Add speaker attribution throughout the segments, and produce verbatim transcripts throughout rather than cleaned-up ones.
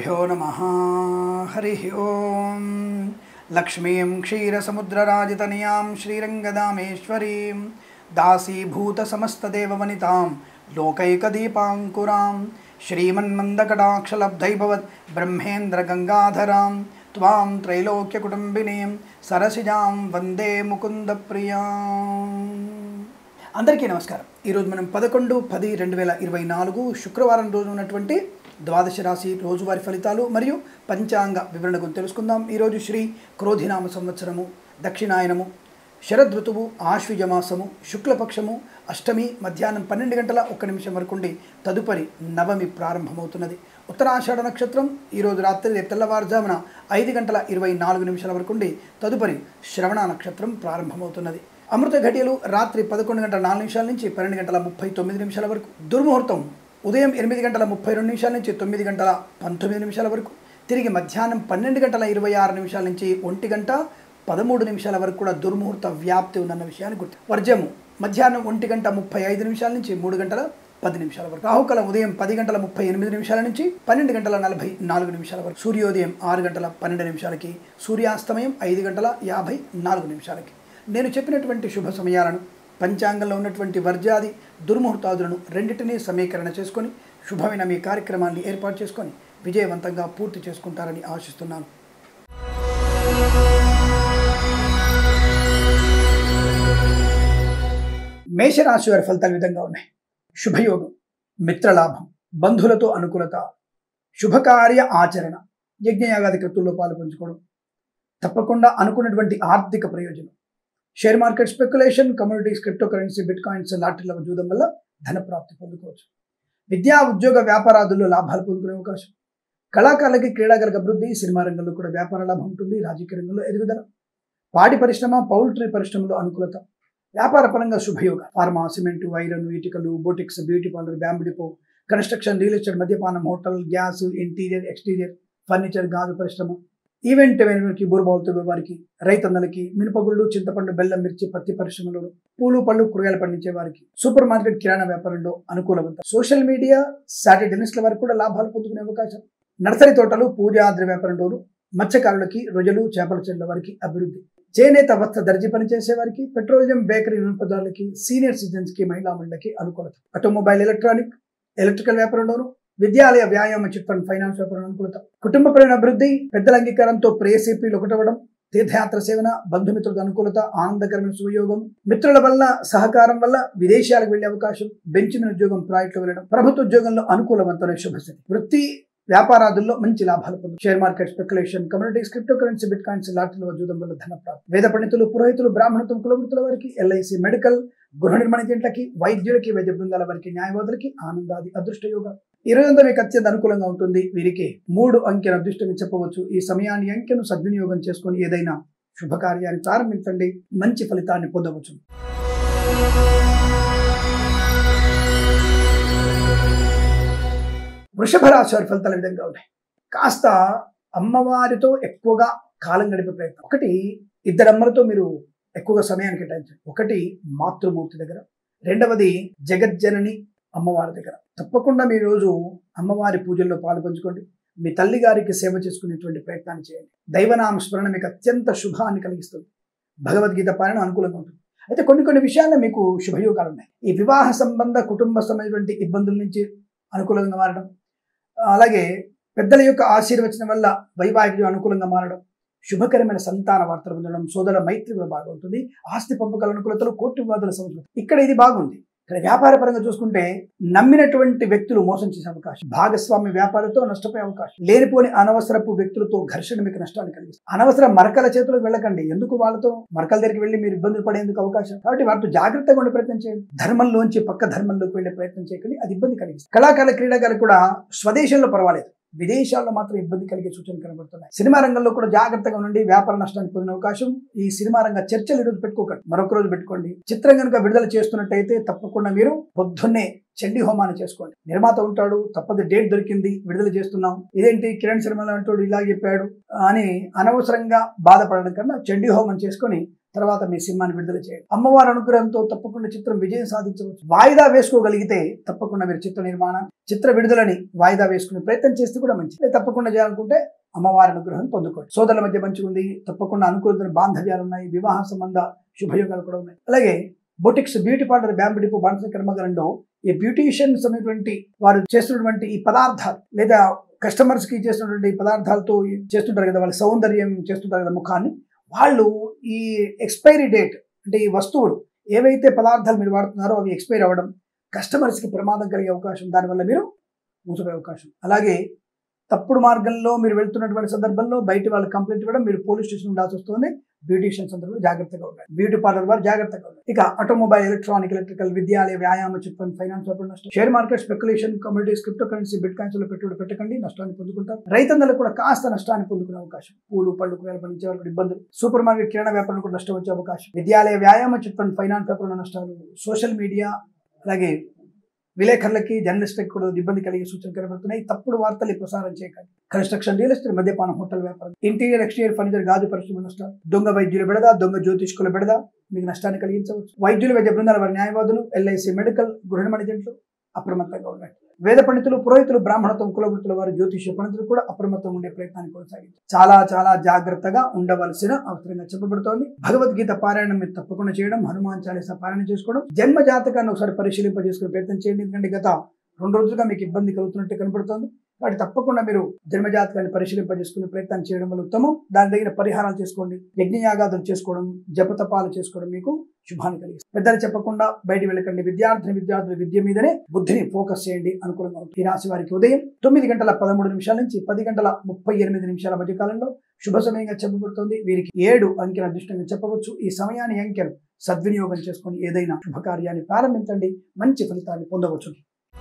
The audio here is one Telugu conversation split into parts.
Speaker 1: श्रीगुरुभ्यो नमः। हरिः ओं। लक्ष्मीं क्षीरसमुद्रराजतनयां श्रीरङ्गदामेश्वरीं दासीभूतसमस्तदेववनितां लोकैकदीपाङ्कुरां श्रीमन्मन्दकटाक्षलब्धैभवत् ब्रह्मेन्द्रगङ्गाधरां त्वां त्रैलोक्यकुटुम्बिनीं सरसिजां वन्दे मुकुन्दप्रियाम्। అందరికీ నమస్కారం। ఈరోజు మనం పదకొండు పది రెండు వేల ఇరవై నాలుగు శుక్రవారం రోజు ఉన్నటువంటి ద్వాదశ రాశి రోజువారీ ఫలితాలు మరియు పంచాంగ వివరణ గురించి తెలుసుకుందాం। ఈరోజు శ్రీ క్రోధినామ సంవత్సరము, దక్షిణాయనము, శరదృతువు, ఆశ్వీజమాసము, శుక్లపక్షము, అష్టమి మధ్యాహ్నం పన్నెండు గంటల ఒక్క నిమిషం వరకు ఉండి తదుపరి నవమి ప్రారంభమవుతున్నది। ఉత్తరాషాఢ నక్షత్రం ఈరోజు రాత్రి రేపు తెల్లవారుజామున ఐదు గంటల ఇరవై నాలుగు నిమిషాల వరకు ఉండి తదుపరి శ్రవణ నక్షత్రం ప్రారంభమవుతున్నది। అమృత ఘడియలు రాత్రి పదకొండు గంటల నాలుగు నిమిషాల నుంచి పన్నెండు గంటల ముప్పై తొమ్మిది నిమిషాల వరకు, దుర్ముహూర్తం ఉదయం ఎనిమిది గంటల ముప్పై రెండు నిమిషాల నుంచి తొమ్మిది గంటల పంతొమ్మిది నిమిషాల వరకు, తిరిగి మధ్యాహ్నం పన్నెండు గంటల ఇరవై ఆరు నిమిషాల నుంచి ఒంటి గంట పదమూడు నిమిషాల వరకు కూడా దుర్ముహూర్త వ్యాప్తి ఉందన్న విషయాన్ని గుర్తు। వర్జము మధ్యాహ్నం ఒంటి గంట ముప్పై ఐదు నిమిషాల నుంచి మూడు గంటల పది నిమిషాల వరకు, రాహుకాలం ఉదయం పది గంటల ముప్పై ఎనిమిది నిమిషాల నుంచి పన్నెండు గంటల నలభై నాలుగు నిమిషాల వరకు, సూర్యోదయం ఆరు గంటల పన్నెండు నిమిషాలకి, సూర్యాస్తమయం ఐదు గంటల యాభై నాలుగు నిమిషాలకి। నేను చెప్పినటువంటి శుభ సమయాలను, పంచాంగంలో ఉన్నటువంటి వర్జాది దుర్ముహూర్తాదులను రెండింటినీ సమీకరణ చేసుకొని శుభమైన మీ కార్యక్రమాన్ని ఏర్పాటు చేసుకొని విజయవంతంగా పూర్తి చేసుకుంటారని ఆశిస్తున్నాను। మేషరాశి వారి ఫలితాలు విధంగా ఉన్నాయి। శుభయోగం, మిత్రలాభం, బంధువులతో అనుకూలత, శుభకార్య ఆచరణ, యజ్ఞయాగాది కృతుల్లో పాలు పంచుకోవడం, తప్పకుండా అనుకున్నటువంటి ఆర్థిక ప్రయోజనం, share market speculation, communities, crypto currency, bitcoins, లాటరీల చూడడం వల్ల ధన ప్రాప్తి పొందుకోవచ్చు। విద్యా ఉద్యోగ వ్యాపారాదుల్లో లాభాలు పొందుకునే అవకాశం, కళాకారులకి క్రీడాకారులకు అభివృద్ధి, సినిమా రంగంలో కూడా వ్యాపార లాభం ఉంటుంది, రాజకీయ రంగంలో ఎదుగుదల, పాడి పరిశ్రమ, పౌల్ట్రీ పరిశ్రమలో అనుకూలత, వ్యాపార పరంగా శుభయోగ, ఫార్మా, సిమెంట్, ఐరన్, ఇటుకలు, boutiques, beauty parlour, bamboo depot, construction, real estate, మద్యపానం, hotel, gas, interior, exterior, furniture, గాజు పరిశ్రమ, ఈవెంట్ వెనుకకి, బూరబావులతో వారికి, రైతన్నలకి, మినపగుళ్ళు, చింతపండు, బెల్లం, మిర్చి, పత్తి పరిశ్రమలో, పూలు పళ్ళు కూరగాయలు పండించే వారికి, సూపర్ మార్కెట్, కిరాణా వ్యాపారంలో అనుకూలవంతం, సోషల్ మీడియా, సాటిలైట్ల వారికి కూడా లాభాలు పొందుకునే అవకాశం, నర్సరీ తోటలు, పూజాద్ర వ్యాపారంలోను, మత్స్యకారులకి, రొయ్యలు, చేపల చెట్ల వారికి అభివృద్ధి, చేనేత వస్త్ర దర్జీ పనిచేసే వారికి, పెట్రోలియం, బేకరీ వినియోగదారులకి, సీనియర్ సిటిజన్స్ కి, మహిళా మండలికి అనుకూలత, ఆటోమొబైల్, ఎలక్ట్రానిక్, ఎలక్ట్రికల్ వ్యాపారంలోను, విద్యాలయ, వ్యాయామ, చిట్ ఫండ్, ఫైనాన్స్ వ్యాపారం అనుకూలత, కుటుంబపరమైన అభివృద్ధి, పెద్దల అంగీకారంతో ప్రేయసీపీలు ఒకటవడం, తీర్థయాత్ర సేవన, బంధుమిత్రులకు అనుకూలత, ఆనందకరమైన సుయోగం, మిత్రుల వల్ల సహకారం వల్ల విదేశాలకు వెళ్లే అవకాశం, బెంచ్ మీద ఉద్యోగం, ప్రాజెక్టులు వెళ్ళడం, ప్రభుత్వ ఉద్యోగంలో అనుకూలవంతమైన శుభస్థితి, వృత్తి వ్యాపారాదుల్లో మంచి లాభాలు పొందు, share market speculation, communities, crypto currency, bitcoins, లాటరీల జూదం వల్ల ధన ప్రాప్తి, వేద పండితులు, పురోహితులు, బ్రాహ్మణత్వం, కులవృత్తుల వారికి, ఎల్ఐసి, మెడికల్, గృహ నిర్మాణ జంట్లకి, వైద్యులకి, వైద్య బృందాల వారికి, న్యాయవాదులకి ఆనందాది అదృష్ట యోగం। ఈ రోజంతా మీకు అత్యంత అనుకూలంగా ఉంటుంది। వీరికి మూడు అంకెను అదృష్టంగా చెప్పవచ్చు। ఈ సమయాన్ని అంకెను సద్వినియోగం చేసుకొని ఏదైనా శుభకార్యాన్ని ప్రారంభించండి, మంచి ఫలితాన్ని పొందవచ్చు। వృషభ రాశి వారి ఫలితాల విధంగా ఉన్నాయి। కాస్త అమ్మవారితో ఎక్కువగా కాలం గడిపే ప్రయత్నం, ఒకటి ఇద్దరు అమ్మలతో మీరు ఎక్కువగా సమయాన్ని కేటాయించండి, ఒకటి మాతృమూర్తి దగ్గర, రెండవది జగజ్జనని అమ్మవారి దగ్గర। తప్పకుండా మీ రోజు అమ్మవారి పూజల్లో పాలు పంచుకోండి, మీ తల్లి గారికి సేవ చేసుకునేటువంటి ప్రయత్నాన్ని చేయండి। దైవనామ స్మరణ మీకు అత్యంత శుభాన్ని కలిగిస్తుంది, భగవద్గీత పాలన అనుకూలంగా ఉంటుంది। అయితే కొన్ని కొన్ని విషయాల్లో మీకు శుభయోగాలు ఉన్నాయి। ఈ వివాహ సంబంధ కుటుంబ సంబంధించినటువంటి ఇబ్బందుల నుంచి అనుకూలంగా మారడం, అలాగే పెద్దల యొక్క ఆశీర్వచనం వల్ల వైవాహిక అనుకూలంగా మారడం, శుభకరమైన సంతాన వార్తలు పొందడం, సోదర మైత్రి కూడా బాగుంటుంది, ఆస్తి పంపకాల అనుకూలతలు, కోర్టు వివాదాల సమస్యలు, ఇక్కడ ఇది బాగుంది। ఇక్కడ వ్యాపార పరంగా చూసుకుంటే నమ్మినటువంటి వ్యక్తులు మోసం చేసే అవకాశం, భాగస్వామి వ్యాపారంతో నష్టపోయే అవకాశం, లేనిపోని అనవసరపు వ్యక్తులతో ఘర్షణ మీకు నష్టాన్ని కలిగిస్తుంది। అనవసర మరకల చేతులకు వెళ్ళకండి, ఎందుకు వాళ్ళతో మరకల దగ్గరికి వెళ్ళి మీరు ఇబ్బందులు పడేందుకు అవకాశం, కాబట్టి వాటితో జాగ్రత్తగా ఉండే ప్రయత్నం చేయండి। ధర్మంలోంచి పక్క ధర్మంలోకి వెళ్ళే ప్రయత్నం చేయకండి, అది ఇబ్బంది కలిగిస్తుంది। కళాకారుల, క్రీడాకారులు కూడా స్వదేశంలో పర్వాలేదు, విదేశాల్లో మాత్రం ఇబ్బంది కలిగే సూచనలు కనబడుతున్నాయి। సినిమా రంగంలో కూడా జాగ్రత్తగా ఉండండి, వ్యాపార నష్టాన్ని పొందిన అవకాశం। ఈ సినిమా రంగ చర్చలు ఈరోజు పెట్టుకోకండి, మరొక రోజు పెట్టుకోండి। చిత్రం కనుక విడుదల చేస్తున్నట్టయితే తప్పకుండా మీరు పొద్దున్నే చండీ హోమాన్ని చేసుకోండి। నిర్మాత ఉంటాడు, తప్పదు డేట్ దొరికింది, విడుదల చేస్తున్నాం, ఇదేంటి కిరణ్ శర్మ అంటాడు ఇలా చెప్పాడు అని అనవసరంగా బాధపడడం కన్నా చండీ హోమం చేసుకొని తర్వాత మీ సినిమాని విడుదల చేయండి. అమ్మవారి అనుగ్రహంతో తప్పకుండా చిత్రం విజయం సాధించవచ్చు. వాయిదా వేసుకోగలిగితే తప్పకుండా మీరు చిత్ర నిర్మాణం చిత్ర విడుదలని వాయిదా వేసుకునే ప్రయత్నం చేస్తే కూడా మంచిది. తప్పకుండా చేయాలనుకుంటే అమ్మవారి అనుగ్రహం పొందుకోండి. సోదరుల మధ్య మంచిగా ఉంది, తప్పకుండా అనుకూలమైన బాంధవ్యాలు ఉన్నాయి, వివాహ సంబంధ శుభయోగాలు కూడా ఉన్నాయి. అలాగే boutiques beauty parlour bamboo depot బాణసంచ కర్మగారంలో ఈ బ్యూటీషియన్స్ అనేటువంటి వారు చేస్తున్నటువంటి ఈ పదార్థాలు లేదా కస్టమర్స్ కి చేస్తున్నటువంటి పదార్థాలతో చేస్తుంటారు కదా, వాళ్ళ సౌందర్యం చేస్తుంటారు కదా ముఖాన్ని, వాళ్ళు ఈ ఎక్స్పైరీ డేట్ అంటే ఈ వస్తువులు ఏవైతే పదార్థాలు మీరు వాడుతున్నారో అవి ఎక్స్పైర్ అవ్వడం, కస్టమర్స్కి ప్రమాదం కలిగే అవకాశం, దానివల్ల మీరు మూసిపోయే అవకాశం. అలాగే తప్పుడు మార్గంలో మీరు వెళ్తున్నటువంటి సందర్భంలో బయట వాళ్ళు కంప్లైంట్ ఇవ్వడం, మీరు పోలీస్ స్టేషన్ ఉండాల్సి వస్తుంది. బ్యూటీషియన్స్ అందరూ జాగ్రత్తగా ఉండాలి, బ్యూటీ పార్లర్ వారు జాగ్రత్తగా ఉండాలి. ఇక ఆటోమొబైల్, ఎలక్ట్రానిక్, ఎలక్ట్రికల్, విద్యాలయ, వ్యాయామ, చిట్ ఫండ్, ఫైనాన్స్ వ్యాపారం నష్టం, share market, speculation, commodities, crypto currency, bitcoins లో పెట్టుబడి పెట్టకండి, నష్టాన్ని పొందుకుంటారు. రైతన్నలకు కూడా కాస్త నష్టాన్ని పొందుకునే అవకాశం. పూలు పళ్ళు కూరగాయలు పండించే వాళ్ళకి ఇబ్బందులు, సూపర్ మార్కెట్ కిరాణా వ్యాపారం కూడా నష్టం వచ్చే అవకాశం. విద్యాలయ, వ్యాయామ, చిట్ ఫండ్, ఫైనాన్స్ వ్యాపారంలో నష్టాలు. సోషల్ మీడియా అలాగే విలేకరులకి, జర్నలిస్టులకు కూడా ఇబ్బంది కలిగే సూచనలు కనబడుతున్నాయి. తప్పుడు వార్తలు ప్రసారం చేయకండి. కన్స్ట్రక్షన్, రియల్ ఎస్టేట్, మద్యపానం, హోటల్ వ్యాపారం, ఇంటీరియర్, ఎక్స్టీరియర్ ఫర్నిచర్, గాజు పరిశ్రమ నష్టాలు. దొంగ వైద్యుల బెడద, దొంగ జ్యోతిష్కుల బెడద మీకు నష్టాన్ని కలిగించవచ్చు. వైద్యులు, వైద్య బృందాల వారి న్యాయవాదులు, ఎల్ఐసి మెడికల్, గృహిణి ఏజెంట్లు అప్రమత్తంగా ఉండండి. వేద పండితులు, పురోహితులు, బ్రాహ్మణత్వం, కులవృత్తుల వారు, జ్యోతిష్య పండితులు కూడా అప్రమత్తంగా ఉండే ప్రయత్నాన్ని కొనసాగించారు. చాలా చాలా జాగ్రత్తగా ఉండవలసిన అవసరంగా చెప్పబడుతోంది. భగవద్గీత పారాయణం మీరు తప్పకుండా చేయడం, హనుమాన్ చాలీసా పారాయణ చేసుకోవడం, జన్మ జాతకాన్ని ఒకసారి పరిశీలింపజేసుకునే ప్రయత్నం చేయండి. ఎందుకంటే గత రెండు రోజులుగా మీకు ఇబ్బంది కలుగుతున్నట్టు కనబడుతోంది. కాబట్టి తప్పకుండా మీరు జన్మజాతకాన్ని పరిశీలింపజేసుకునే ప్రయత్నం చేయడం వల్ల ఉత్తమం. దాని దగ్గర పరిహారాలు చేసుకోండి, యజ్ఞయాగాదులు చేసుకోవడం, జపతపాలు చేసుకోవడం మీకు శుభాన్ని కలిగిస్తుంది. పెద్దలు చెప్పకుండా బయట వెళ్ళకండి. విద్యార్థిని విద్యార్థుల విద్య మీదనే బుద్ధిని ఫోకస్ చేయండి, అనుకూలంగా ఉంటుంది. ఈ రాశి వారికి ఉదయం తొమ్మిది గంటల పదమూడు నిమిషాల నుంచి పది గంటల ముప్పై ఎనిమిది నిమిషాల మధ్య కాలంలో శుభ సమయంగా చెప్పబడుతుంది. వీరికి ఏడు అంకెల అదృష్టంగా చెప్పవచ్చు. ఈ సమయాన్ని అంకెను సద్వినియోగం చేసుకొని ఏదైనా శుభకార్యాన్ని ప్రారంభించండి, మంచి ఫలితాన్ని పొందవచ్చు.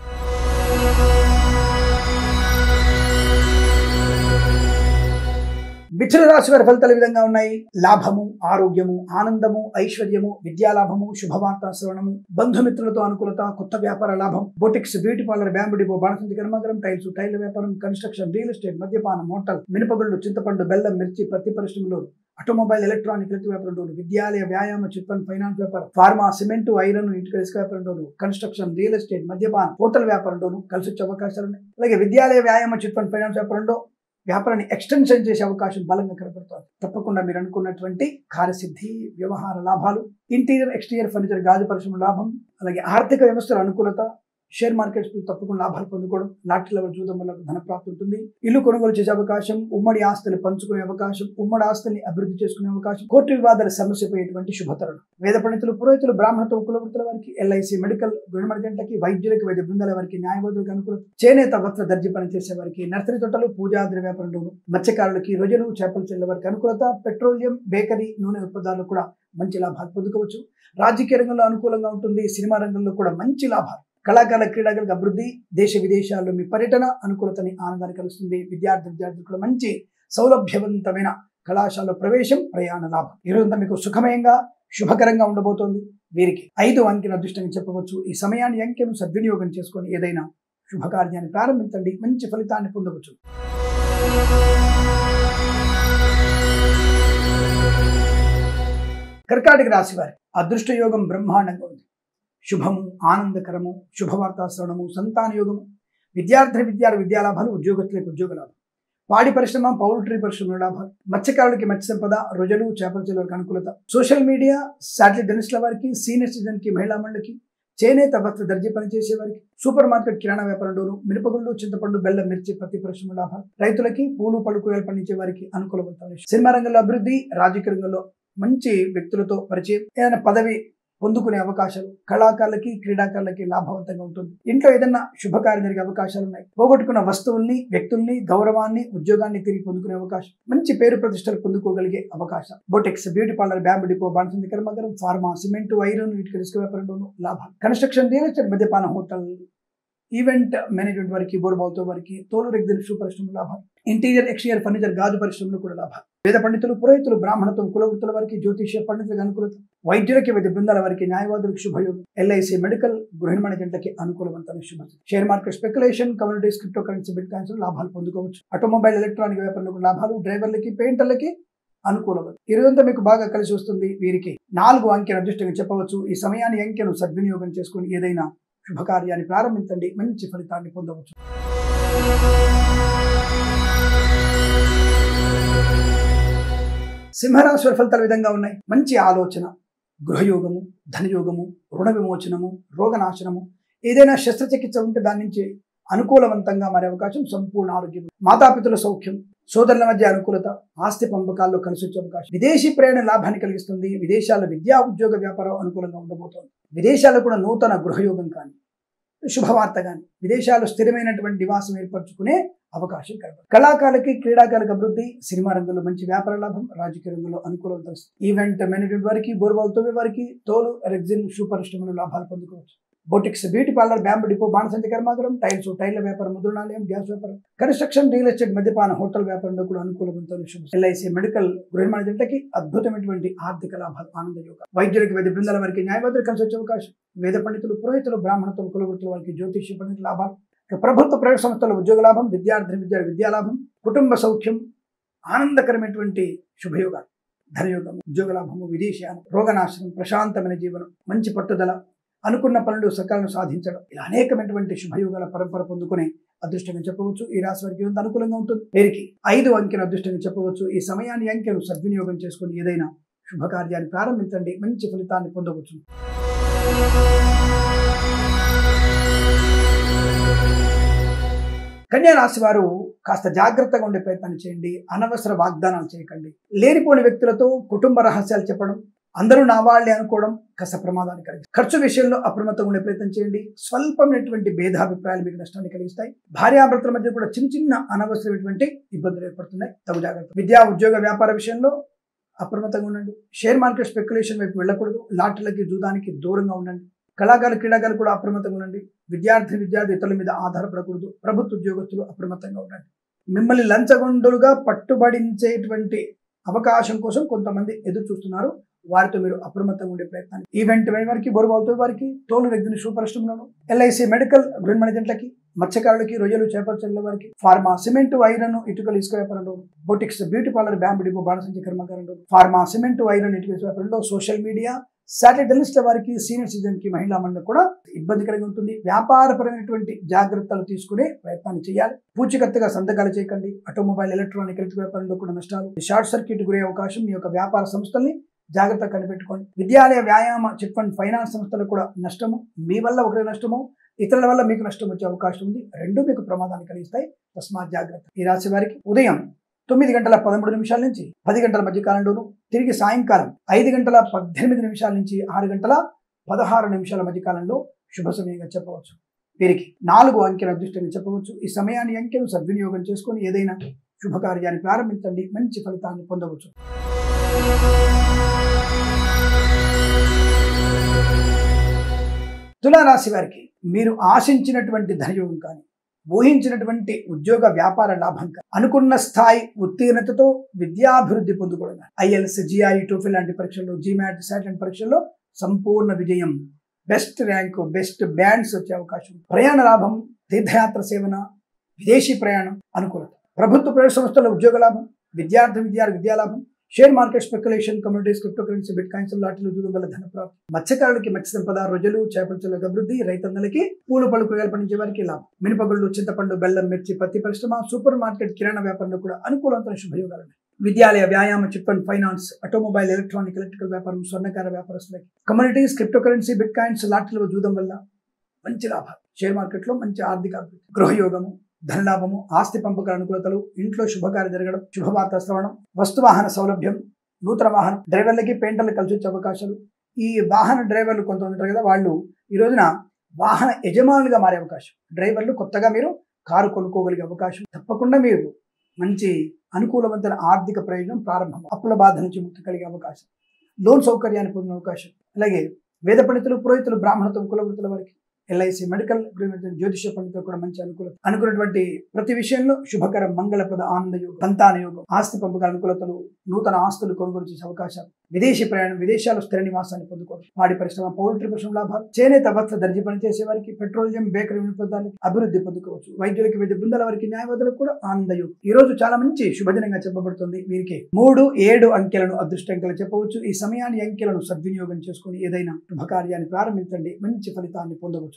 Speaker 1: మిథున రాశి వారి ఫలితాలు ఈ విధంగా ఉన్నాయి. లాభము, ఆరోగ్యము, ఆనందము, ఐశ్వర్యము, విద్యాలాభము, శుభవార్త శ్రవణము, బంధుమిత్రులతో అనుకూలత, కొత్త వ్యాపార లాభం, boutiques, beauty parlour, bamboo depot, బాణసంచ కర్మాగారం, టైల్స్, టైల్ వ్యాపారం, కన్స్ట్రక్షన్, రియల్ ఎస్టేట్, మద్యపానం, హోటల్, మినపగుళ్ళు, చింతపండు, బెల్లం, మిర్చి, పత్తి పరిశ్రమలు, ఆటోమొబైల్, ఎలక్ట్రానిక్, ఎలక్ట్రిక్ వ్యాపారం, విద్యాలయ, వ్యాయామ, చిట్ ఫండ్, ఫైనాన్స్ వ్యాపారం, ఫార్మా, సిమెంట్, ఐరన్, ఇటుక, ఇసుక వ్యాపారం, కన్స్ట్రక్షన్, రియల్ ఎస్టేట్, మద్యపానం, హోటల్ వ్యాపారం కలిసి వచ్చే అవకాశాలు ఉన్నాయి. అలాగే విద్యాలయ, వ్యాయామ, చిట్ ఫండ్, ఫైనాన్స్ వ్యాపారంలో వ్యాపారాన్ని ఎక్స్టెన్షన్ చేసే అవకాశం బలంగా కనబడుతుంది. తప్పకుండా మీరు అనుకున్నటువంటి కార్యసిద్ధి, వ్యవహార లాభాలు, ఇంటీరియర్, ఎక్స్టీరియర్ ఫర్నిచర్, గాజు పరిశ్రమ లాభం, అలాగే ఆర్థిక వ్యవస్థల అనుకూలత, షేర్ మార్కెట్స్ తప్పకుండా లాభాలు పొందుకోవడం, లాటరీ లెవెల్ చూడడం వల్ల ధనప్రాప్తి ఉంటుంది. ఇల్లు కొనుగోలు చేసే అవకాశం, ఉమ్మడి ఆస్తులు పంచుకునే అవకాశం, ఉమ్మడి ఆస్తుల్ని అభివృద్ధి చేసుకునే అవకాశం, కోర్టు వివాదాల సమస్యపోయేటువంటి శుభతరుణం. వేద పండితులు, పురోహితులు, బ్రాహ్మణత్వం, కులవృత్తుల వారికి, ఎల్ఐసి మెడికల్, గృహిణి వైద్యులకి, వైద్య బృందాల వారికి, న్యాయవాదులకు అనుకూలత, చేనేత వస్త్ర దర్జీ పని చేసే వారికి, నర్సరీ తోటలు, పూజాద్రి వ్యాపారంలోను, మత్స్యకారులకి, రొయ్యలు, చేపలు చెల్లె వారికి అనుకూలత, పెట్రోలియం, బేకరీ, నూనె ఉత్పత్తులు కూడా మంచి లాభాలు పొందుకోవచ్చు. రాజకీయ రంగంలో అనుకూలంగా ఉంటుంది. సినిమా రంగంలో కూడా మంచి లాభాలు, కళాకారుల, క్రీడాకారులకు అభివృద్ధి, దేశ విదేశాల్లో మీ పర్యటన అనుకూలతని, ఆనందాన్ని కలుస్తుంది. విద్యార్థి విద్యార్థులు కూడా మంచి సౌలభ్యవంతమైన కళాశాలలో ప్రవేశం, ప్రయాణ లాభం. ఈరోజంతా మీకు సుఖమయంగా, శుభకరంగా ఉండబోతోంది. వీరికి ఐదు అంకెల అదృష్టంగా చెప్పవచ్చు. ఈ సమయాన్ని అంకెను సద్వినియోగం చేసుకొని ఏదైనా శుభకార్యాన్ని ప్రారంభించండి, మంచి ఫలితాన్ని పొందవచ్చు. కర్కాటక రాశి వారి అదృష్ట యోగం బ్రహ్మాండంగా ఉంది. శుభము, ఆనందకరము, శుభవార్తా శ్రవణము, సంతాన యోగము, విద్యార్థి విద్యార్థి విద్యాలాభాలు, ఉద్యోగస్తులకు ఉద్యోగ లాభం, పాడి పరిశ్రమ, పౌల్ట్రీ పరిశ్రమ లాభాలు, మత్స్యకారులకి మత్స్య సంపద, రొజలు, చేపల చెల్లెలకు అనుకూలత, సోషల్ మీడియా, శాటిలైట్ జర్నలిస్టుల వారికి, సీనియర్ సిటిజన్ కి, మహిళా మండలికి, చేనేత వస్త్ర దర్జీ పనిచేసే వారికి, సూపర్ మార్కెట్ కిరాణా వ్యాపారంలోను, మినపగుళ్ళు, చింతపండు, బెల్లం, మిర్చి, పత్తి పరిశ్రమ లాభాలు, రైతులకి, పూలు పళ్ళు కూరగాయలు పండించే వారికి అనుకూలవంతమైన సినిమా రంగంలో అభివృద్ధి, రాజకీయ రంగంలో మంచి వ్యక్తులతో పరిచయం, ఏదైనా పదవి పొందుకునే అవకాశాలు, కళాకారులకి, క్రీడాకారులకి లాభవంతంగా ఉంటుంది. ఇంట్లో ఏదైనా శుభకార్యం జరిగే అవకాశాలు ఉన్నాయి. పోగొట్టుకున్న వస్తువుల్ని, వ్యక్తుల్ని, గౌరవాన్ని, ఉద్యోగాన్ని తిరిగి పొందుకునే అవకాశం, మంచి పేరు ప్రతిష్టలు పొందుకోగలిగే అవకాశం. Boutiques, beauty parlour, bamboo depot, బాణసంచ కర్మాగారం, ఫార్మా, సిమెంట్, ఐరన్, ఇటుక, ఇసుక వ్యాపారంలోను లాభాలు, కన్స్ట్రక్షన్, రియల్ ఎస్టేట్, మద్యపాన, హోటల్, ఈవెంట్ మేనేజ్మెంట్ వారికి, బోర్బాల్తో వారికి, తోలు రెగ్జిన్ షూ పరిశ్రమ లాభాలు, ఇంటీరియర్, ఎక్స్టీరియర్ ఫర్నిచర్, గాజు పరిశ్రమలు కూడా లాభాలు, వేద పండితులు, పురోహితులు, బ్రాహ్మణత్వం, కులవృత్తుల వారికి, జ్యోతిష్య పండితులకు అనుకూలత, వైద్యులకి, వైద్య బృందాల వారికి, న్యాయవాదులకు శుభయోగం, ఎల్ఐసి మెడికల్, గృహిణి ఏజెంట్లకి అనుకూలవంతమైన శుభం. Share market, speculation, commodities, crypto currency, bitcoins లాభాలు పొందుకోవచ్చు. ఆటోమొబైల్, ఎలక్ట్రానిక్ వ్యాపారంలో లాభాలు, డ్రైవర్లకి, పెయింటర్లకి అనుకూలం. ఈ రోజంతా మీకు బాగా కలిసి వస్తుంది. వీరికి నాలుగు అంకెను అదృష్టంగా చెప్పవచ్చు. ఈ సమయాన్ని అంకెను సద్వినియోగం చేసుకుని ఏదైనా శుభకార్యాన్ని ప్రారంభించండి, మంచి ఫలితాన్ని పొందవచ్చు. సింహరాశి వారి ఫలితాలు విధంగా ఉన్నాయి. మంచి ఆలోచన, గృహయోగము, ధనయోగము, రుణ విమోచనము, రోగనాశనము, ఏదైనా శస్త్రచికిత్స ఉంటే దాని నుంచి అనుకూలవంతంగా మారే అవకాశం, సంపూర్ణ ఆరోగ్యం, మాతాపితుల సౌఖ్యం, సోదరుల మధ్య అనుకూలత, ఆస్తి పంపకాల్లో కలిసి వచ్చే అవకాశం, విదేశీ ప్రయాణ లాభాన్ని కలిగిస్తుంది. విదేశాల్లో విద్యా ఉద్యోగ వ్యాపారం అనుకూలంగా ఉండబోతోంది. విదేశాల్లో కూడా నూతన గృహయోగం కానీ శుభవార్త కానీ, విదేశాల్లో స్థిరమైనటువంటి నివాసం ఏర్పరచుకునే అవకాశం కలదు. కళాకారులకి, క్రీడాకారులకు అభివృద్ధి, సినిమా రంగంలో మంచి వ్యాపార లాభం, రాజకీయ రంగంలో అనుకూలం తెలుస్తుంది. ఈవెంట్ మేనేజ్మెంట్ వారికి, బోర్బాల్ తోవే వారికి, తోలు, రెగ్జిన్, షూ పరిశ్రమలో లాభాలు పొందుకోవచ్చు. Boutiques, beauty parlour, bamboo depot, బాణసంచి కర్మాగారం, టైల్స్, టైర్ల వ్యాపారం, ముద్రణాలయం, గ్యాస్ వ్యాపారం, కన్స్ట్రక్షన్, రియల్ ఎస్టేట్, మద్యపాన, హోటల్ వ్యాపారంలో కూడా అనుకూలంతో శుభ. ఎల్ఐసి, మెడికల్, గృహ నిర్మాణకి అద్భుతమైనటువంటి ఆర్థిక లాభాలు, ఆనందయోగం. వైద్యులకి, వైద్య బృందాల వారికి, న్యాయవాదులు కలిసి వచ్చే అవకాశం. వేద పండితులు, పురోహితులు, బ్రాహ్మణత్వం, కులవృత్తుల వారికి, జ్యోతిష్య పండితుల లాభాలు. ప్రభుత్వ ప్రైవేట్ సంస్థల ఉద్యోగ లాభం, విద్యార్థి విద్యార్థి విద్యా లాభం, కుటుంబ సౌఖ్యం, ఆనందకరమైనటువంటి శుభయోగాలు, ధనయోగం, ఉద్యోగ లాభము, విదేశీయానం, రోగనాశనం, ప్రశాంతమైన జీవనం, మంచి పట్టుదల, అనుకున్న పనులు సకాలను సాధించడం, ఇలా అనేకమైనటువంటి శుభయోగాల పరంపర పొందుకునే అదృష్టంగా చెప్పవచ్చు. ఈ రాశి వారికి ఎంత అనుకూలంగా ఉంటుంది. వీరికి ఐదు అంకెను అదృష్టంగా చెప్పవచ్చు. ఈ సమయాన్ని అంకెను సద్వినియోగం చేసుకుని ఏదైనా శుభకార్యాన్ని ప్రారంభించండి, మంచి ఫలితాన్ని పొందవచ్చు. కన్యా రాశి వారు కాస్త జాగ్రత్తగా ఉండే ప్రయత్నాన్ని చేయండి. అనవసర వాగ్దానాలు చేయకండి. లేనిపోని వ్యక్తులతో కుటుంబ రహస్యాలు చెప్పడం, అందరూ నా వాళ్ళే అనుకోవడం కాస్త ప్రమాదాన్ని కలిగిస్తుంది. ఖర్చు విషయంలో అప్రమత్తంగా ఉండే ప్రయత్నం చేయండి. స్వల్పమైనటువంటి భేదాభిప్రాయాలు మీకు నష్టాన్ని కలిగిస్తాయి. భార్యాభర్తల మధ్య కూడా చిన్న చిన్న అనవసరమైనటువంటి ఇబ్బందులు ఏర్పడుతున్నాయి. తగు జాగ్రత్త. విద్యా ఉద్యోగ వ్యాపార విషయంలో అప్రమత్తంగా ఉండండి. షేర్ మార్కెట్ స్పెక్యులేషన్ వైపు వెళ్ళకూడదు. లాటరీలకి, జూదానికి దూరంగా ఉండండి. కళాకారులు, క్రీడాకారులు కూడా అప్రమత్తంగా ఉండండి. విద్యార్థి విద్యార్థి ఇతరుల మీద ఆధారపడకూడదు. ప్రభుత్వ ఉద్యోగస్తులు అప్రమత్తంగా ఉండండి. మిమ్మల్ని లంచగొండులుగా పట్టుబడించేటువంటి అవకాశం కోసం కొంతమంది ఎదురు చూస్తున్నారు. వారితో మీరు అప్రమత్తంగా ఉండే ప్రయత్నాన్ని. ఈవెంట్ వారికి, బోరుబాల్తో వారికి, తోలు, రెగ్జిన్, షూ పరిశ్రమలను, ఎల్ఐసి, మెడికల్, గృహ మేనేజెంట్లకి, మత్స్యకారులకి, రొయ్యలు, చేపల చెల్లెల వారికి, ఫార్మా, సిమెంట్, ఐరన్, ఇటుకలు, ఇసుక వ్యాపారంలో, boutiques, beauty parlour, bamboo depot, బాణసంచి కర్మాగారంలో, ఫార్మా, సిమెంట్, ఐరన్, ఇటుక వ్యాపారంలో, సోషల్ మీడియా, శాటిలైట్ జర్నలిస్టుల వారికి, సీనియర్ సిటిజన్ కి, మహిళా మండలి కూడా ఇబ్బందికరంగా ఉంటుంది. వ్యాపారపరమైనటువంటి జాగ్రత్తలు తీసుకునే ప్రయత్నాన్ని చేయాలి. పూచికత్తుగా సంతకాలు చేయకండి. ఆటోమొబైల్, ఎలక్ట్రానిక్, ఎలక్ట్రిక్ వ్యాపారంలో కూడా నష్టాలు, షార్ట్ సర్క్యూట్ గురే అవకాశం. మీ యొక్క వ్యాపార సంస్థల్ని జాగ్రత్తగా కనిపెట్టుకోండి. విద్యాలయ, వ్యాయామ, చిట్ ఫండ్, ఫైనాన్స్ సంస్థలకు కూడా నష్టము. మీ వల్ల ఒకరి నష్టము, ఇతరుల వల్ల మీకు నష్టం వచ్చే అవకాశం ఉంది. రెండు మీకు ప్రమాదాన్ని కలిగిస్తాయి. తస్మాత్ జాగ్రత్త. ఈ రాశి వారికి ఉదయం తొమ్మిది గంటల పదమూడు నిమిషాల నుంచి పది గంటల మధ్య కాలంలోను, తిరిగి సాయంకాలం ఐదు గంటల పద్దెనిమిది నిమిషాల నుంచి ఆరు గంటల పదహారు నిమిషాల మధ్య కాలంలో శుభ సమయంగా చెప్పవచ్చు. వీరికి నాలుగు అంకెల అదృష్టంగా చెప్పవచ్చు. ఈ సమయాన్ని అంకెను సద్వినియోగం చేసుకొని ఏదైనా శుభకార్యాన్ని ప్రారంభించండి, మంచి ఫలితాన్ని పొందవచ్చు. తులారాశి వారికి మీరు ఆశించినటువంటి ధనయోగం కానీ, ఊహించినటువంటి ఉద్యోగ వ్యాపార లాభం కానీ, అనుకున్న స్థాయి ఉత్తీర్ణతతో విద్యాభివృద్ధి పొందుకోవడం, ఐఎల్స్, జిఆర్ఈ, టోఫెల్ లాంటి పరీక్షల్లో, జీమాట్, శాట్ లాంటి పరీక్షల్లో సంపూర్ణ విజయం, బెస్ట్ ర్యాంకు, బెస్ట్ బ్యాండ్స్ వచ్చే అవకాశం, ప్రయాణ లాభం, తీర్థయాత్ర సేవన, విదేశీ ప్రయాణం, అనుకూలత, ప్రభుత్వ ప్రైవేట్ సంస్థల ఉద్యోగ లాభం, విద్యార్థి విద్యార్థి విద్యా లాభం, share market speculation, communities, crypto currency, bitcoins, లాటరీలు, జూదం వల్ల ధన ప్రాప్తి, మత్స్యకారులకి మత్స్య సంపద, రొయ్యలు, చేపల చెల్లెల అభివృద్ధి, రైతన్నలకి పూలు పళ్ళు కూరగాయలు పండించే వారికి లాభం, మినపగుళ్ళు, చింతపండు, బెల్లం, మిర్చి, పత్తి పరిశ్రమ, సూపర్ మార్కెట్, కిరాణా వ్యాపారంలో కూడా అనుకూలవంతమైన శుభయోగాలు ఉన్నాయి. విద్యాలయ, వ్యాయామ, chit fund, finance, automobile, electronic, electrical వ్యాపారం, స్వర్ణకార వ్యాపారస్తులకి, communities, crypto currency, bitcoins, లాటరీలు, జూదం వల్ల మంచి లాభాలు, షేర్ మార్కెట్లో మంచి ఆర్థిక అభివృద్ధి, గృహయోగము, ధనలాభము, ఆస్తి పంపకాల అనుకూలతలు, ఇంట్లో శుభకార్యం జరగడం, శుభవార్త శ్రవణం, వస్తువాహన సౌలభ్యం, నూతన వాహనం, డ్రైవర్లకి, పెయింటర్లకు కలిసి వచ్చే అవకాశాలు. ఈ వాహన డ్రైవర్లు కొంతమంది ఉంటారు కదా, వాళ్ళు ఈ రోజున వాహన యజమానులుగా మారే అవకాశం. డ్రైవర్లు కొత్తగా మీరు కారు కొనుక్కోగలిగే అవకాశం. తప్పకుండా మీరు మంచి అనుకూలవంతమైన ఆర్థిక ప్రయోజనం ప్రారంభం. అప్పుల బాధ నుంచి ముక్తి కలిగే అవకాశం, లోన్ సౌకర్యాన్ని పొందిన అవకాశం. అలాగే వేద పండితులు, పురోహితులు, బ్రాహ్మణత్వం, కులవృత్తుల వారికి ఎల్ఐసి మెడికల్ జ్యోతిష పండితులు కూడా మంచి అనుకూలత అనుకున్నటువంటి ప్రతి విషయంలో శుభకరం మంగళప్రద ఆనందయోగం సంతాన యోగం ఆస్తి పంపక అనుకూలతలు నూతన ఆస్తులు కొనుగోలు చేసే అవకాశాలు విదేశీ ప్రయాణం విదేశాల్లో స్థిర నివాసాన్ని పొందుకోవడం పాడి పరిశ్రమ పౌల్ట్రీ పరిశ్రమ లాభాలు చేనేత వస్త్ర దర్జీ పనిచేసే వారికి పెట్రోలియం బేకరీ వినియోగదారులకు అభివృద్ధి పొందుకోవచ్చు వైద్యులకి వైద్య బృందాల వారికి న్యాయవాదులకు కూడా ఆనందయోగం ఈ రోజు చాలా మంచి శుభదినంగా చెప్పబడుతుంది వీరికి మూడు ఏడు అంకెలను అదృష్టంగా చెప్పవచ్చు ఈ సమయాన్ని అంకెలను సద్వినియోగం చేసుకుని ఏదైనా శుభకార్యాన్ని ప్రారంభించండి మంచి ఫలితాన్ని పొందవచ్చు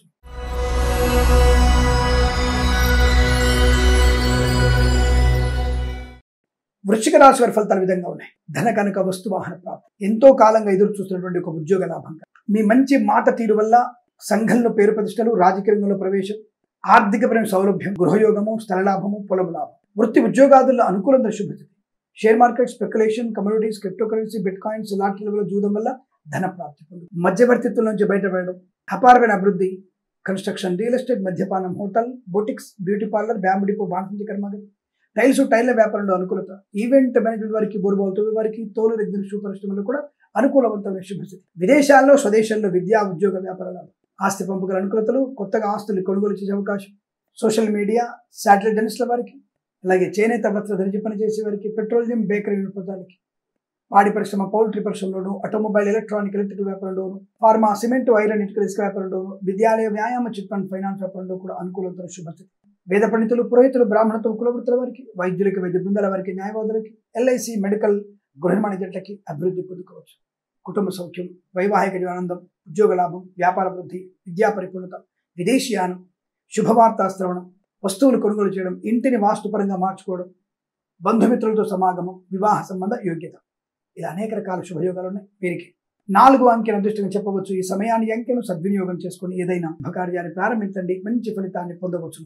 Speaker 1: వృశ్చిక రాశి వారి ఫలితాలు విధంగా ఉన్నాయి ధన కనుక వస్తు వాహన ప్రాప్తి ఎంతో కాలంగా ఎదురు చూస్తున్నటువంటి ఒక ఉద్యోగ లాభం మీ మంచి మాట తీరు వల్ల సంఘంలో పేరు ప్రతిష్టలు రాజకీయ రంగంలో ప్రవేశం ఆర్థికపరమైన సౌలభ్యం గృహయోగము స్థల లాభము పొలం లాభం వృత్తి ఉద్యోగాదుల్లో అనుకూలంగా శుభతి share market speculation communities crypto currency bitcoins లాటరీల జూదం వల్ల ధన ప్రాప్తి పొందు మధ్యవర్తిత్వం నుంచి బయటపడడం అపారమైన అభివృద్ధి కన్స్ట్రక్షన్ రియల్ ఎస్టేట్ మద్యపానం hotel boutiques beauty parlour bamboo depot బాణసంచి కర్మాగారం టైల్స్ టైల్ల వ్యాపారంలో అనుకూలత ఈవెంట్ మేనేజ్మెంట్ వారికి బోర్బాల్ వారికి తోలు రెగ్జిన్ షూ పరిశ్రమలో కూడా అనుకూలవంతమైన శుభస్థితి విదేశాల్లో స్వదేశాల్లో విద్యా ఉద్యోగ వ్యాపారాలు ఆస్తి పంపకల అనుకూలతలు కొత్తగా ఆస్తులు కొనుగోలు చేసే అవకాశం సోషల్ మీడియా శాటిలైట్ జర్నలిస్టుల వారికి అలాగే చేనేత వస్త్ర దర్జీ పనిచేసే వారికి పెట్రోలియం బేకరీ వినియోగదారులకి పాడి పరిశ్రమ పౌల్ట్రీ పరిశ్రమలోను ఆటోమొబైల్ ఎలక్ట్రానిక్ ఎలక్ట్రిక్ వ్యాపారంలోను ఫార్మా సిమెంట్ ఐరన్ ఇటుక ఇసుక వ్యాపారంలోను విద్యాలయ వ్యాయామ చిట్ ఫండ్ ఫైనాన్స్ వ్యాపారంలో కూడా అనుకూలత శుభస్థితి వేద పండితులు పురోహితులు బ్రాహ్మణత్వం కులవృత్తుల వారికి వైద్యులకి వైద్య బృందాల వారికి న్యాయవాదులకి ఎల్ఐసి మెడికల్ గృహ మేనేజర్లకి అభివృద్ధి పొందుకోవచ్చు కుటుంబ సౌఖ్యం వైవాహిక ఆనందం ఉద్యోగ లాభం వ్యాపార వృద్ధి విద్యా పరిపూర్ణత విదేశీయానం శుభవార్తా శ్రవణం వస్తువులు కొనుగోలు చేయడం ఇంటిని వాస్తుపరంగా మార్చుకోవడం బంధుమిత్రులతో సమాగమం వివాహ సంబంధ యోగ్యత ఇలా అనేక రకాల శుభయోగాలు ఉన్నాయి వీరికి నాలుగు అంకెల దృష్టిగా చెప్పవచ్చు ఈ సమయాన్ని అంకెను సద్వినియోగం చేసుకుని ఏదైనా శుభకార్యాన్ని ప్రారంభించండి మంచి ఫలితాన్ని పొందవచ్చు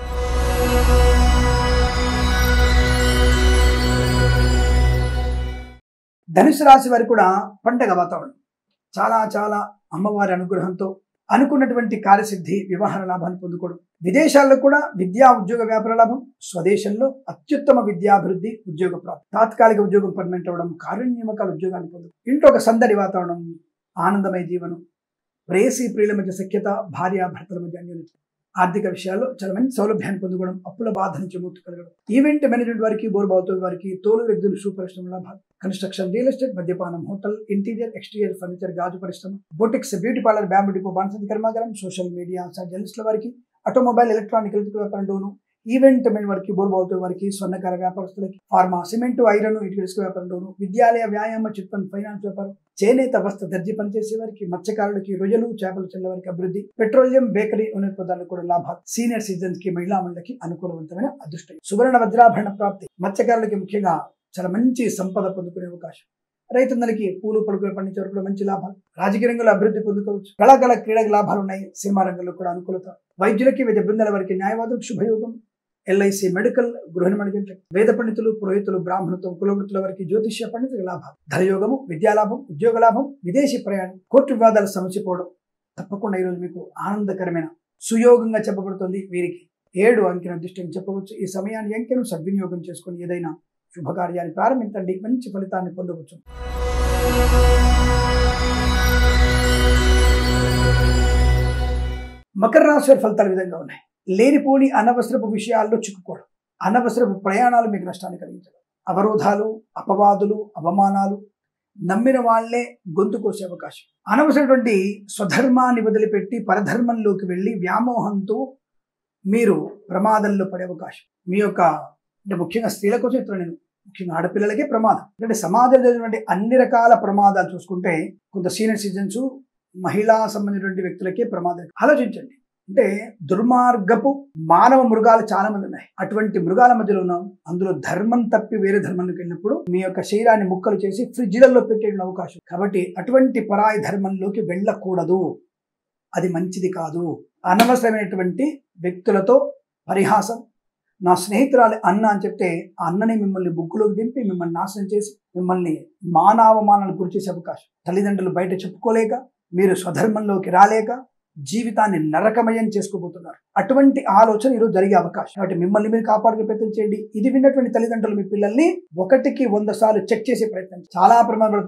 Speaker 1: ధనుసు రాశి వారికి కూడా పండగ వాతావరణం చాలా చాలా అమ్మవారి అనుగ్రహంతో అనుకున్నటువంటి కార్యసిద్ధి వివాహ లాభాన్ని పొందుకోవడం విదేశాల్లో కూడా విద్యా ఉద్యోగ వ్యాపార లాభం స్వదేశంలో అత్యుత్తమ విద్యాభివృద్ధి ఉద్యోగ ప్రాప్తి తాత్కాలిక ఉద్యోగం పర్మనెంట్ అవ్వడం కార్యనియామకాల ఉద్యోగాన్ని పొందడం ఇంట్లో ఒక సందడి వాతావరణం ఆనందమయ జీవనం ప్రేయసీ ప్రియుల మధ్య సఖ్యత భార్య భర్తల మధ్య అన్యోన్యత ఆర్థిక విషయాల్లో చాలా మంచి సౌలభ్యాన్ని పొందుకోవడం అప్పుల బాధ నుంచి ముక్తి కలగడం ఈవెంట్ మేనేజ్మెంట్ వారికి బోర్బావుతో వారికి తోలు వ్యక్తులు షూ పరిశ్రమ లాభాలు కన్స్ట్రక్షన్ రియల్ ఎస్టేట్ మద్యపానం హోటల్ ఇంటీరియర్ ఎక్స్టీరియర్ ఫర్నిచర్ గాజు పరిశ్రమ boutiques beauty parlour bamboo depot బాణసంచి కర్మాగారం సోషల్ మీడియా జర్నలిస్టుల వారికి ఆటోమొబైల్ ఎలక్ట్రానిక్ ఎలక్ట్రిక్ వ్యాపారంలోను ఈవెంట్ మెన్ వారికి బోర్బావుతో వారికి స్వర్ణకార వ్యాపారస్తులకి ఫార్మా సిమెంట్ ఐరన్ ఇటుక ఇసుక వ్యాపారంలోను విద్యాలయ వ్యాయామ చిట్ ఫండ్ ఫైనాన్స్ వ్యాపారం చేనేత వస్త్ర దర్జీ పనిచేసే వారికి మత్స్యకారులకి రొయ్యలు చేపలు చెల్ల వారికి అభివృద్ధి పెట్రోలియం బేకరీ ఉన్నతాలకు కూడా లాభాలు సీనియర్ సిటిజన్స్ కి మహిళా మండలికి అనుకూలవంతమైన అదృష్టం సువర్ణ వజ్రాభరణ ప్రాప్తి మత్స్యకారులకి ముఖ్యంగా చాలా మంచి సంపద పొందుకునే అవకాశం రైతులందరికీ పూలు పడుకులు పండించే వరకు మంచి లాభాలు రాజకీయ రంగంలో అభివృద్ధి పొందుకోవచ్చు కళాకళ క్రీడకు లాభాలు ఉన్నాయి సినిమా రంగంలో కూడా అనుకూలత వైద్యులకి వైద్య బృందాల వారికి న్యాయవాదులకు శుభయోగం ఎల్ఐసి మెడికల్ గృహ మేనేజ్మెంట్ వేద పండితులు పురోహితులు బ్రాహ్మణత్వం కులవృత్తుల వారికి జ్యోతిష్య పండితుల లాభాలు ధనయోగము విద్యాలాభం ఉద్యోగ లాభం విదేశీ ప్రయాణం కోర్టు వివాదాలు సమస్యపోవడం తప్పకుండా ఈరోజు మీకు ఆనందకరమైన సుయోగంగా చెప్పబడుతుంది వీరికి ఏడు అంకెన దృష్టిని చెప్పవచ్చు ఈ సమయాన్ని అంకెను సద్వినియోగం చేసుకుని ఏదైనా శుభకార్యాన్ని ప్రారంభించండి మంచి ఫలితాన్ని పొందవచ్చు మకర రాశి వారి ఫలితాలు విధంగా ఉన్నాయి లేనిపోని అనవసరపు విషయాల్లో చిక్కుకోవడం అనవసరపు ప్రయాణాలు మీకు నష్టాన్ని కలిగించడం అవరోధాలు అపవాదులు అవమానాలు నమ్మిన వాళ్లే గొంతు కోసే అవకాశం అనవసరటువంటి స్వధర్మాన్ని వదిలిపెట్టి పరధర్మంలోకి వెళ్ళి వ్యామోహంతో మీరు ప్రమాదంలో పడే అవకాశం మీ యొక్క అంటే ముఖ్యంగా స్త్రీల కోసం చెప్తున్నాను నేను ముఖ్యంగా ఆడపిల్లలకే ప్రమాదం అంటే సమాజంలో జరిగినటువంటి అన్ని రకాల ప్రమాదాలు చూసుకుంటే కొంత సీనియర్ సిటిజన్స్ మహిళా సంబంధించినటువంటి వ్యక్తులకే ప్రమాదం ఆలోచించండి అంటే దుర్మార్గపు మానవ మృగాలు చాలా మంది ఉన్నాయి అటువంటి మృగాల మధ్యలో ఉన్నాం అందులో ధర్మం తప్పి వేరే ధర్మంలోకి వెళ్ళినప్పుడు మీ యొక్క శరీరాన్ని ముక్కలు చేసి ఫ్రిడ్జ్లలో పెట్టే అవకాశం కాబట్టి అటువంటి పరాయి ధర్మంలోకి వెళ్ళకూడదు అది మంచిది కాదు అనవసరమైనటువంటి వ్యక్తులతో పరిహాసం నా స్నేహితురాలి అన్న అని చెప్తే ఆ అన్నని మిమ్మల్ని బుక్కులోకి దింపి మిమ్మల్ని నాశనం చేసి మిమ్మల్ని మానవమానాలు గురి చేసే అవకాశం తల్లిదండ్రులు బయట చెప్పుకోలేక మీరు స్వధర్మంలోకి రాలేక జీవితాన్ని నరకమయం చేసుకోబోతున్నారు అటువంటి ఆలోచన ఈరోజు జరిగే అవకాశం కాబట్టి మిమ్మల్ని మీరు కాపాడుకునే ప్రయత్నం చేయండి ఇది విన్నటువంటి తల్లిదండ్రులు మీ పిల్లల్ని ఒకటికి వంద సార్లు చెక్ చేసే ప్రయత్నం చాలా ప్రమాదపడతావు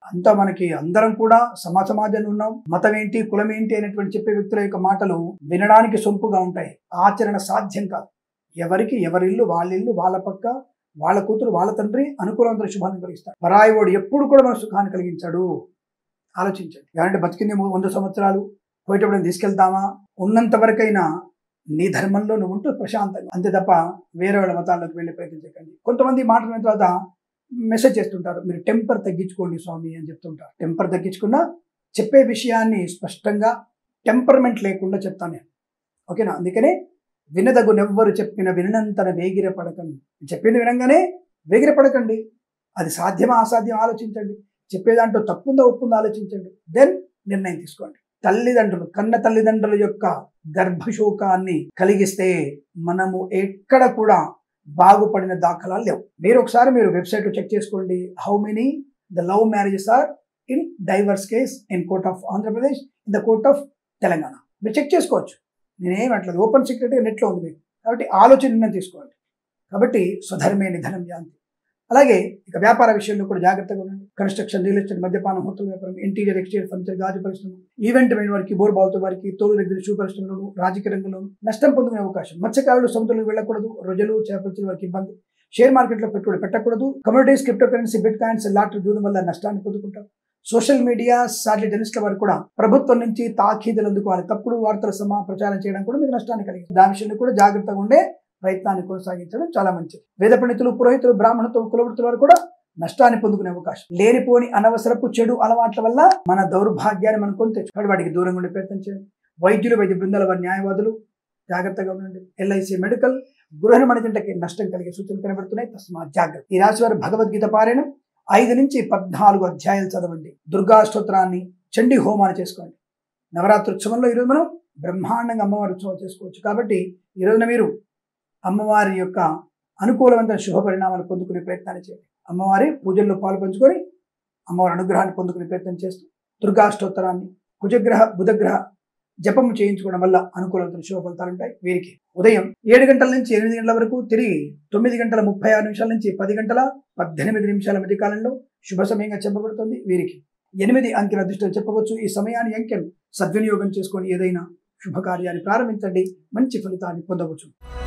Speaker 1: అంతా మనకి అందరం కూడా సమా సమాజంలో ఉన్నాం. మతం ఏంటి, కులం ఏంటి అనేటువంటి చెప్పే వ్యక్తుల యొక్క మాటలు వినడానికి సొంపుగా ఉంటాయి, ఆచరణ సాధ్యం కాదు. ఎవరికి ఎవరిల్లు వాళ్ళిల్లు, వాళ్ళ పక్క, వాళ్ళ కూతురు, వాళ్ళ తండ్రి అనుకూలవంతుల శుభాన్ని కలిగిస్తాడు. పరాయివాడు ఎప్పుడు కూడా మన సుఖాన్ని కలిగించాడు. ఆలోచించండి. ఎవరంటే బతికింది వంద సంవత్సరాలు, పోయేటప్పుడు తీసుకెళ్తామా? ఉన్నంత వరకైనా నీ ధర్మంలో నువ్వు ఉంటూ ప్రశాంతంగా, అంతే తప్ప వేరే వాళ్ళ మతాల్లోకి వెళ్ళి ప్రయత్నించకండి. కొంతమంది మాట్లాడిన తర్వాత మెసేజ్ చేస్తుంటారు, మీరు టెంపర్ తగ్గించుకోండి స్వామి అని చెప్తుంటారు. టెంపర్ తగ్గించుకున్నా చెప్పే విషయాన్ని స్పష్టంగా టెంపర్మెంట్ లేకుండా చెప్తాను నేను, ఓకేనా? అందుకనే వినదగునెవ్వరు చెప్పిన వినంతన వేగిర పడకండి. చెప్పింది వినంగానే వేగిర పడకండి. అది సాధ్యమా అసాధ్యం ఆలోచించండి. చెప్పేదాంట్లో తప్పుందో ఒప్పుందో ఆలోచించండి, దెన్ నిర్ణయం తీసుకోండి. తల్లిదండ్రులు, కన్న తల్లిదండ్రుల యొక్క గర్భశోకాన్ని కలిగిస్తే మనము ఎక్కడ కూడా బాగుపడిన దాఖలాలు లేవు. మీరు ఒకసారి మీరు వెబ్సైట్ చెక్ చేసుకోండి, how many the love marriages are in divorce case in court of Andhra Pradesh, in the court of Telangana. మీరు చెక్ చేసుకోవచ్చు, నేనేమట్లేదు, ఓపెన్ సీక్రెట్గా నెట్లో ఉంది మీకు. కాబట్టి ఆలోచన తీసుకోండి. కాబట్టి స్వధర్మే నిధనం యాంతి. అలాగే ఇక వ్యాపార విషయంలో కూడా జాగ్రత్తగా ఉండండి. కన్స్ట్రక్షన్, రియల్ ఎస్టేట్, మద్యపానం, హోటల్ వ్యాపారం, ఇంటీరియర్, ఎక్స్టీరియర్ ఫర్నిచర్, గాజు పరిశ్రమ, ఈవెంట్ అయిన వారికి, బోర్ బావుతో వారికి, తోలు దగ్గర షూ పరిశ్రమలోను, రాజకీయ రంగంలోను నష్టం పొందుకునే అవకాశం. మత్స్యకారులు సముద్రంలో వెళ్ళకూడదు, రొయ్యలు, చేపల వారికి ఇబ్బంది. షేర్ మార్కెట్లో పెట్టుబడి పెట్టకూడదు. Communities, crypto currency, bitcoins, lottery జూదం వల్ల నష్టాన్ని పొందుకుంటారు. సోషల్ మీడియా, సాటిలైట్ జర్నలిస్టుల వారు కూడా ప్రభుత్వం నుంచి తాకీదులు అందుకోవాలి. తప్పుడు వార్తల సమా ప్రచారం చేయడం కూడా మీకు నష్టాన్ని కలిగింది. దాని విషయంలో కూడా జాగ్రత్తగా ఉండే ప్రయత్నాన్ని కొనసాగించడం చాలా మంచిది. వేద పండితులు, పురోహితులు, బ్రాహ్మణత్వం, కులవృత్తుల వారు కూడా నష్టాన్ని పొందుకునే అవకాశం. లేనిపోని అనవసరపు చెడు అలవాట్ల వల్ల మన దౌర్భాగ్యాన్ని మనం కొని తెచ్చుకోవాలి. వాటికి దూరంగా ఉండే ప్రయత్నం చేయండి. వైద్యులు, వైద్య బృందాల వారి, న్యాయవాదులు జాగ్రత్తగా ఉండండి. ఎల్ఐసి, మెడికల్, గృహ మణిజంటకి నష్టం కలిగే సూచనలు కనబడుతున్నాయి, తస్మాత్ జాగ్రత్త. ఈ రాశి వారు భగవద్గీత పారాయణం ఐదు నుంచి పద్నాలుగు అధ్యాయాలు చదవండి. దుర్గా స్తోత్రాన్ని, చండీ హోమాన్ని చేసుకోండి. నవరాత్రి ఉత్సవంలో ఈరోజు మనం బ్రహ్మాండంగా అమ్మవారి ఉత్సవం చేసుకోవచ్చు. కాబట్టి ఈ రోజున మీరు అమ్మవారి యొక్క అనుకూలవంతమైన శుభ పరిణామాలు పొందుకునే ప్రయత్నాన్ని చేయండి. అమ్మవారి పూజల్లో పాలు పంచుకొని అమ్మవారి అనుగ్రహాన్ని పొందుకునే ప్రయత్నం చేస్తూ దుర్గా స్తోత్రాన్ని, కుజగ్రహ, బుధగ్రహ జపం చేయించుకోవడం వల్ల అనుకూలవంతమైన శుభ ఫలితాలు ఉంటాయి. వీరికి ఉదయం ఏడు గంటల నుంచి ఎనిమిది గంటల వరకు, తిరిగి తొమ్మిది గంటల ముప్పై ఆరు నిమిషాల నుంచి పది గంటల పద్దెనిమిది నిమిషాల మధ్య కాలంలో శుభ సమయంగా చెప్పబడుతుంది. వీరికి ఎనిమిది అంకెల అదృష్టం చెప్పవచ్చు. ఈ సమయాన్ని అంకెను సద్వినియోగం చేసుకొని ఏదైనా శుభకార్యాన్ని ప్రారంభించండి, మంచి ఫలితాన్ని పొందవచ్చు.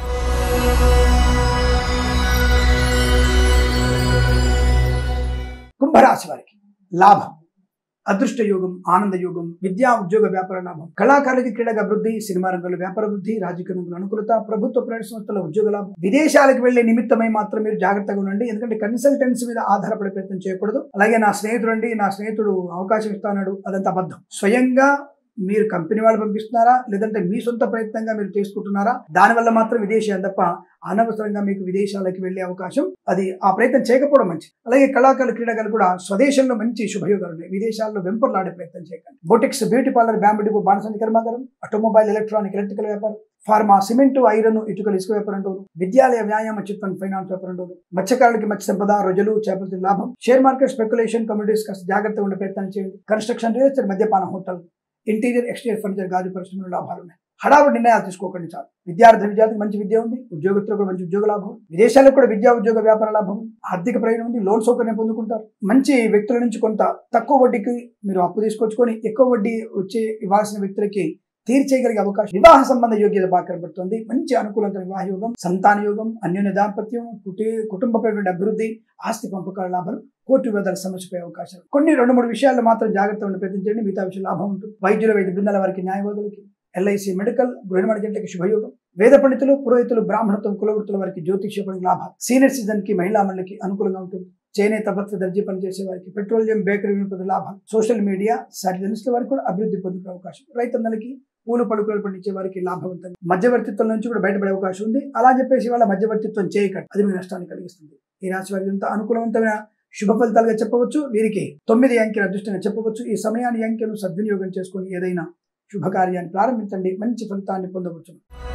Speaker 1: కుంభరాశి వారికి లాభం, అదృష్ట యోగం, ఆనంద యోగం, విద్యా ఉద్యోగ వ్యాపార లాభం, కళాకారులకి క్రీడగా అభివృద్ధి, సినిమా రంగంలో వ్యాపార వృద్ధి, రాజకీయ రంగంలో అనుకూలత, ప్రభుత్వ ప్రైవేట్ సంస్థల ఉద్యోగ లాభం. విదేశాలకు వెళ్లే నిమిత్తమై మాత్రం మీరు జాగ్రత్తగా ఉండండి, ఎందుకంటే కన్సల్టెన్సీ మీద ఆధారపడే ప్రయత్నం చేయకూడదు. అలాగే నా స్నేహితుడు అండి, నా స్నేహితుడు అవకాశం ఇస్తాడు, అదంతా అబద్ధం. స్వయంగా మీరు కంపెనీ వాళ్ళు పంపిస్తున్నారా, లేదంటే మీ సొంత ప్రయత్నంగా మీరు చేసుకుంటున్నారా, దానివల్ల మాత్రం విదేశీయం తప్ప అనవసరంగా మీకు విదేశాలకు వెళ్లే అవకాశం, అది ఆ ప్రయత్నం చేయకపోవడం మంచిది. అలాగే కళాకారులు, క్రీడాకారులు కూడా స్వదేశంలో మంచి శుభయోగాలు ఉన్నాయి, విదేశాల్లో వెంపర్లాడే ప్రయత్నం చేయకండి. Boutiques, beauty parlour, bamboo depot, బాణసంచి కర్మాగారం, ఆటోమొబైల్, ఎలక్ట్రానిక్, ఎలక్ట్రికల్ వ్యాపారం, ఫార్మా, సిమెంట్, ఐరన్, ఇటుకలు, ఇసుక వ్యాపారం, విద్యాలయ, వ్యాయామ, చిట్ ఫండ్, ఫైనాన్స్ వ్యాపారం, మత్స్యకారులకి మత్స్య సంపద, రొయ్యలు, చేపల లాభం, షేర్ మార్కెట్, స్పెక్యులేషన్, కమ్యూనిటీస్ కాస్త జాగ్రత్తగా ఉండే ప్రయత్నం చేయండి. కన్స్ట్రక్షన్, రియల్ ఎస్టేట్, మద్యపానం, హోటల్, ఇంటీరియర్, ఎక్స్టీరియర్ ఫర్నిచర్, గాజు పరిశ్రమలో లాభాలు ఉన్నాయి. హడావుడి నిర్ణయాలు తీసుకోకండి చాలు. విద్యార్థి విద్యార్థికి మంచి విద్య ఉంది, ఉద్యోగస్తులకు కూడా మంచి ఉద్యోగ లాభం, విదేశాలకు కూడా విద్యా ఉద్యోగ వ్యాపార లాభం, ఆర్థిక ప్రయోజనం ఉంది, లోన్ సౌకర్యం పొందుకుంటారు. మంచి వ్యక్తుల నుంచి కొంత తక్కువ వడ్డీకి మీరు అప్పు తీసుకొచ్చుకొని ఎక్కువ వడ్డీ వచ్చే ఇవ్వాల్సిన వ్యక్తులకి తీర్చేయగలిగే అవకాశం. వివాహ సంబంధ యోగ్యత బాగా కనబడుతుంది, మంచి అనుకూలత, వివాహ యోగం, సంతాన యోగం, అన్యోన్య దాంపత్యం, కుటే కుటుంబపరమైన అభివృద్ధి, ఆస్తి పంపకాల లాభాలు, కోర్టు వివాదాల సమస్యపై అవకాశాలు. కొన్ని రెండు మూడు విషయాల్లో మాత్రం జాగ్రత్తగా ఉండి ప్రయత్నించండి, మిగతా విషయం లాభం ఉంటుంది. వైద్యుల, వైద్య బృందాల వారికి, న్యాయవాదులకి, ఎల్ఐసి, మెడికల్, గృహ జంటకి శుభయోగం. వేద పండితులు, పురోహితులు, బ్రాహ్మణత్వం, కులవృత్తుల వారికి, జ్యోతిష పనికి లాభాలు. సీనియర్ సిటిజన్ కి, మహిళా మండలికి అనుకూలంగా ఉంటుంది. చేనేత, వస్త్ర, దర్జీ పనిచేసే వారికి, పెట్రోలియం, బేకరీ వినియోగ లాభాలు. సోషల్ మీడియా, సాటిలైట్ వారికి కూడా అభివృద్ధి పొందుకునే అవకాశం. రైతన్నలకి, పూలు పలుకులు పండించే వారికి లాభవంతం. మధ్యవర్తిత్వం నుంచి కూడా బయటపడే అవకాశం ఉంది. అలా చెప్పేసి వాళ్ళ మధ్యవర్తిత్వం చేయకండి, అది మీ నష్టాన్ని కలిగిస్తుంది. ఈ రాశి వారికి ఎంత అనుకూలవంతమైన శుభ ఫలితాలుగా చెప్పవచ్చు. వీరికి తొమ్మిది అంకెల అదృష్టంగా చెప్పవచ్చు. ఈ సమయాన్ని అంకెను సద్వినియోగం చేసుకుని ఏదైనా శుభకార్యాన్ని ప్రారంభించండి, మంచి ఫలితాన్ని పొందవచ్చు.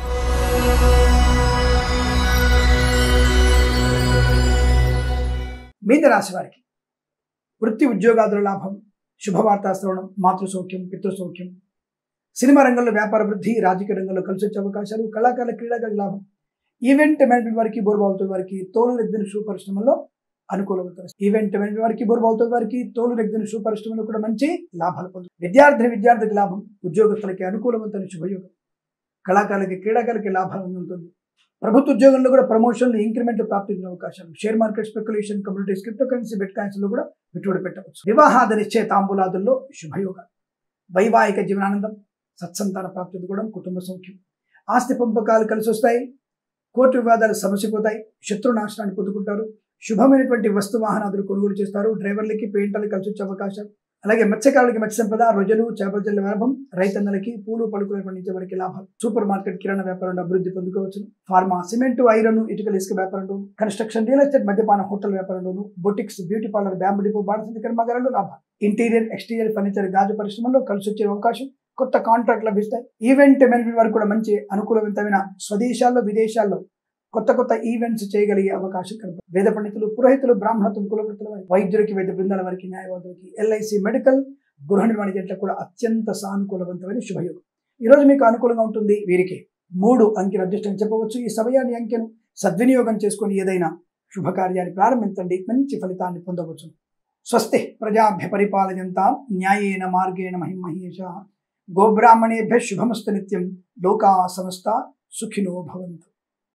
Speaker 1: మీన రాశి వారికి వృత్తి ఉద్యోగాదుల లాభం, శుభవార్తా శ్రవణం, మాతృ సౌఖ్యం, పితృ సౌఖ్యం, సినిమా రంగంలో వ్యాపార వృద్ధి, రాజకీయ రంగంలో కలిసి వచ్చే అవకాశాలు, కళాకారుల, క్రీడాకారుల లాభం, ఈవెంట్ మేనేజ్మెంట్ వారికి, బోర్బావుతో వారికి, తోలు ఎద్దిన షూ పరిశ్రమలో అనుకూలవంతమైన ఈవెంట్ వారికి బోర్బావుతో వారికి తోలు రెగ్గిన షూ పరిశ్రమలో కూడా మంచి లాభాలు పొందుతారు. విద్యార్థి విద్యార్థికి లాభం, ఉద్యోగస్తులకి అనుకూలవంతమైన శుభయోగం, కళాకారులకి క్రీడాకారులకి లాభం ఉంటుంది. ప్రభుత్వ ఉద్యోగంలో కూడా ప్రమోషన్లు ఇంక్రిమెంట్ ప్రాప్తించిన అవకాశాలు, share market speculation, communities, crypto currency, bitcoins లో కూడా పెట్టుబడి పెట్టవచ్చు. వివాహాది నిశ్చయ తాంబూలాదుల్లో శుభయోగాలు, వైవాహిక జీవనానందం, సత్సంతాన ప్రాప్తి కూడా, కుటుంబ సౌఖ్యం, ఆస్తి పంపకాలు కలిసి వస్తాయి, కోర్టు వివాదాలు సమసిపోతాయి, శత్రు నాశనాన్ని పొందుకుంటారు, శుభమైనటువంటి వస్తు వాహనాదులు కొనుగోలు చేస్తారు, డ్రైవర్లకి పెయింటర్లు కలిసి వచ్చే అవకాశాలు, అలాగే మత్స్యకారులకి మత్స్య సంపద, రొయ్యలు, చేపల జల్ల లాభం, రైతన్నలకి పూలు పలుకులు పండించే వారికి లాభాలు, సూపర్ మార్కెట్ కిరాణా వ్యాపారంలో అభివృద్ధి పొందుకోవచ్చు, ఫార్మా, సిమెంట్, ఐరన్, ఇటుకల ఇసుక వ్యాపారంలో, కన్స్ట్రక్షన్, రియల్ ఎస్టేట్, మద్యపాన హోటల్ వ్యాపారంలోను, boutiques, beauty parlour, bamboo depot, బాణసంచి కర్మాగారంలో లాభాలు, ఇంటీరియర్, ఎక్స్టీరియర్ ఫర్నిచర్, గాజు పరిశ్రమలో కలిసి వచ్చే అవకాశం, కొత్త కాంట్రాక్ట్ లభిస్తాయి. ఈవెంట్ మేనేజ్మెంట్ వారికి కూడా మంచి అనుకూలవంతమైన స్వదేశాల్లో విదేశాల్లో కొత్త కొత్త ఈవెంట్స్ చేయగలిగే అవకాశం కలుగుతుంది. వేద పండితులు, పురోహితులు, బ్రాహ్మణత్వం, కులవృత్తుల వారికి, వైద్యులకి, వైద్య బృందాల వారికి, న్యాయవాదులకి, ఎల్ఐసి, మెడికల్, గృహ నిర్మాణ జంటలకు కూడా అత్యంత సానుకూలవంతమైన శుభయోగం. ఈరోజు మీకు అనుకూలంగా ఉంటుంది. వీరికి మూడు అంకెల అదృష్టం చెప్పవచ్చు. ఈ సమయాన్ని అంకెను సద్వినియోగం చేసుకుని ఏదైనా శుభకార్యాన్ని ప్రారంభించండి, మంచి ఫలితాన్ని పొందవచ్చు. స్వస్తి ప్రజాభ్య పరిపాలయంతాం న్యాయేన మార్గేణ మహిమహేష. గోబ్రాహ్మణేభ్య శుభమస్తు నిత్యం. లోకా సమస్త సుఖినో భవంతు.